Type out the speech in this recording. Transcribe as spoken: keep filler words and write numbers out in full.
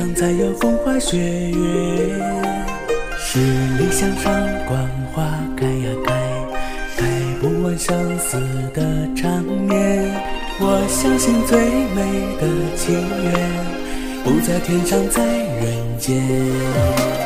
上才有风花雪月。十里香上观花开呀开，开不完相思的缠绵。我相信最美的情缘，不在天上，在人间。